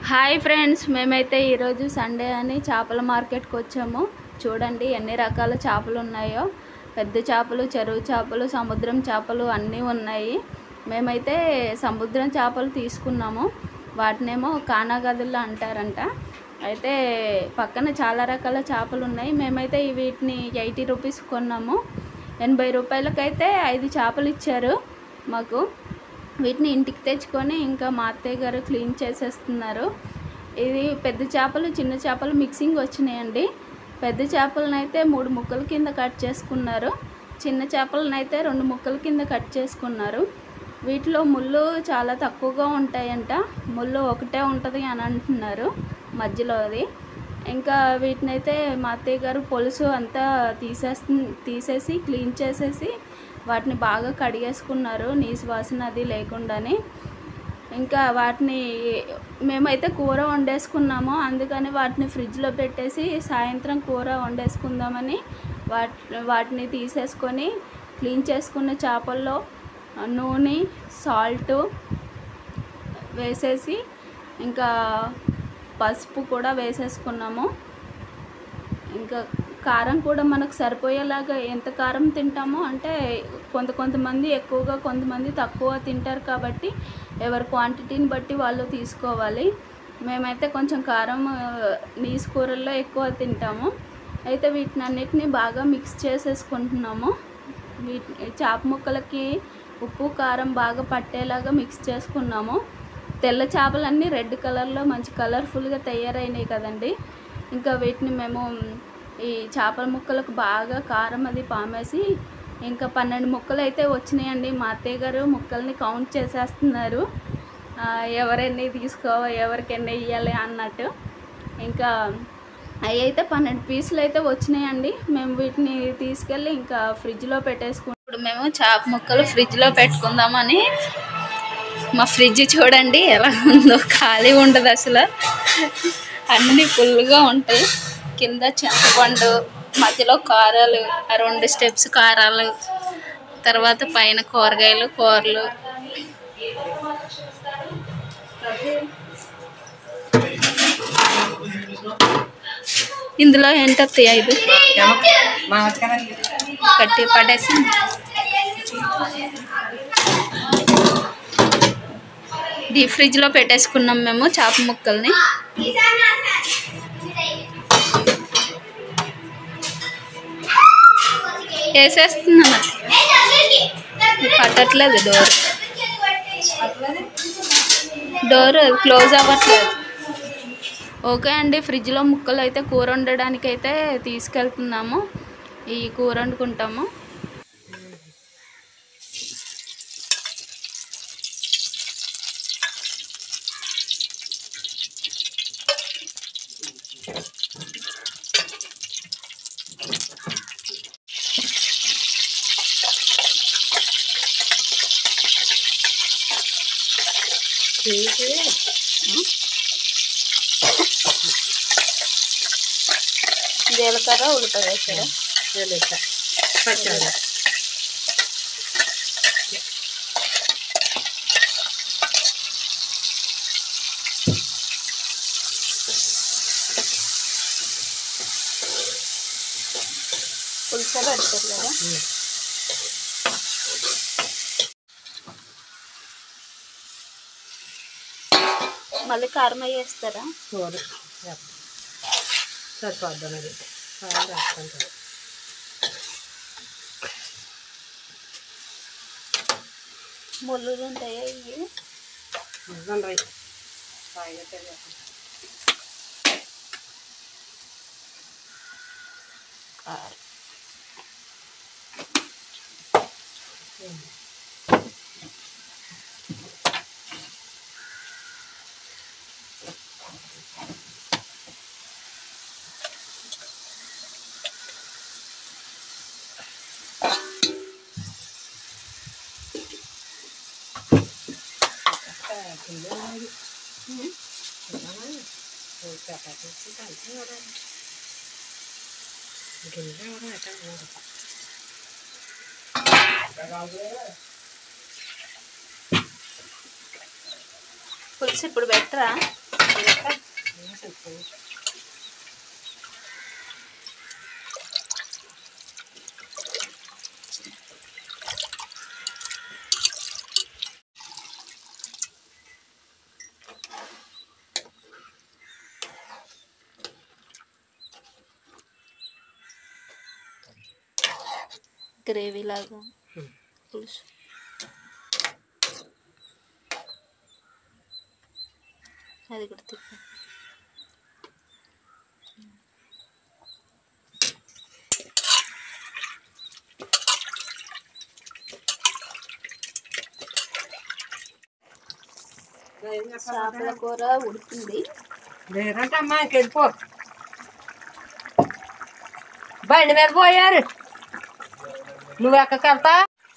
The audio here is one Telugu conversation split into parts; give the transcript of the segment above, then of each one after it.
హాయ్ ఫ్రెండ్స్, మేమైతే ఈరోజు సండే అని చేపల మార్కెట్కి వచ్చాము. చూడండి ఎన్ని రకాల చేపలు ఉన్నాయో. పెద్ద చేపలు, చెరువు చేపలు, సముద్రం చేపలు అన్నీ ఉన్నాయి. మేమైతే సముద్రం చేపలు తీసుకున్నాము. వాటినేమో కానాగదుల్లో అంటారంట. అయితే పక్కన చాలా రకాల చేపలు ఉన్నాయి. మేమైతే వీటిని 80 రూపీస్ కొన్నాము. 80 రూపాయలకైతే 5 చేపలు ఇచ్చారు మాకు. వీటిని ఇంటికి తెచ్చుకొని ఇంకా మా అత్తయ్య గారు క్లీన్ చేసేస్తున్నారు. ఇది పెద్ద చేపలు, చిన్న చేపలు మిక్సింగ్ వచ్చినాయండి. పెద్ద చేపలను అయితే 3 ముక్కల కింద కట్ చేసుకున్నారు. చిన్న చేపలను అయితే 2 ముక్కల కింద కట్ చేసుకున్నారు. వీటిలో ముళ్ళు చాలా తక్కువగా ఉంటాయంట. ముళ్ళు ఒకటే ఉంటుంది అని అంటున్నారు మధ్యలో అది. ఇంకా వీటినైతే మా అత్తయ్య గారు పులుసు అంతా తీసేసి క్లీన్ చేసేసి వాటిని బాగా కడిగేసుకున్నారు, నీసు వాసన అది లేకుండానే. ఇంకా వాటిని మేమైతే కూర వండేసుకున్నాము. అందుకని వాటిని ఫ్రిడ్జ్లో పెట్టేసి సాయంత్రం కూర వండేసుకుందామని వాటిని తీసేసుకొని క్లీన్ చేసుకున్న చేపల్లో నూనె, సాల్ట్ వేసేసి ఇంకా పసుపు కూడా వేసేసుకున్నాము. ఇంకా కారం కూడా మనకు సరిపోయేలాగా, ఎంత కారం తింటామో అంటే కొంతమంది ఎక్కువగా, కొంతమంది తక్కువ తింటారు కాబట్టి ఎవరి క్వాంటిటీని బట్టి వాళ్ళు తీసుకోవాలి. మేమైతే కొంచెం కారం నీసు కూరల్లో ఎక్కువ తింటాము. అయితే వీటినన్నిటిని బాగా మిక్స్ చేసేసుకుంటున్నాము. చేప ముక్కలకి ఉప్పు కారం బాగా పట్టేలాగా మిక్స్ చేసుకున్నాము. తెల్ల చేపలన్నీ రెడ్ కలర్లో మంచి కలర్ఫుల్గా తయారైనాయి కదండి. ఇంకా వీటిని మేము ఈ చేపల ముక్కలకు బాగా కారం అది పామేసి ఇంకా 12 ముక్కలు అయితే వచ్చినాయండి. మా అత్తయ్య గారు ముక్కల్ని కౌంట్ చేసేస్తున్నారు, ఎవరెన్ని ఎవరికెన్ని ఇవ్వాలి అన్నట్టు. ఇంకా అవి అయితే 12 పీసులు అయితే వచ్చినాయండి. మేము వీటిని తీసుకెళ్ళి ఇంకా ఫ్రిడ్జ్లో పెట్టేసుకుంటాం. ఇప్పుడు మేము చేప ముక్కలు ఫ్రిడ్జ్లో పెట్టుకుందామని, మా ఫ్రిడ్జ్ చూడండి ఎలా ఉందో, ఖాళీ ఉండదు అసలు, అన్నీ ఫుల్గా ఉంటాయి. కింద చింతపండు, మధ్యలో కారాలు, 2 స్టెప్స్ కారాలు, తర్వాత పైన కూరగాయలు, కూరలు. ఇందులో ఏంటత్తయ్య ఇది కట్టి పడేసి డీప్ ఫ్రిడ్జ్లో పెట్టేసుకున్నాం మేము చేప ముక్కల్ని. వేసేస్తున్నాను, పట్టట్లేదు, డోర్ క్లోజ్ అవ్వట్లేదు. ఓకే అండి, ఫ్రిడ్జ్లో ముక్కలు అయితే కూర వండడానికి అయితే తీసుకెళ్తున్నాము. ఈ కూర వండుకుంటాము. జీలకర్ర, ఉల్లిపాయ వేసారా? పులుసు పెడతారు కదా. మళ్ళీ కారం వేస్తారా? ముళ్ళు ఉంటాయా ఇవి? పులుసు ఇప్పుడు పెట్టరా? గ్రేవీ లాగా పులుసు. అది కూడా తిప్పు. చేపల కూర ఉడికింది. లేదంటమ్మా ఇంకెళ్ళిపో. బండి మీద పోయారు, నువ్వు ఎక్కడికి వెళ్తా?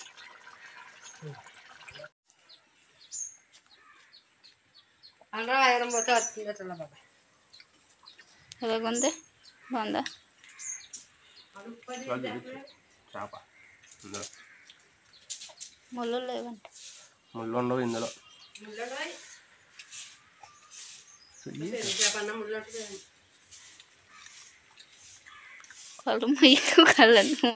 ఎలాగుంది? బాగుందా? ముళ్ళు లేవండి. ముళ్ళు ఉండవు ఇందులో. కళ్ళు ముయ్యకు కళ్ళను.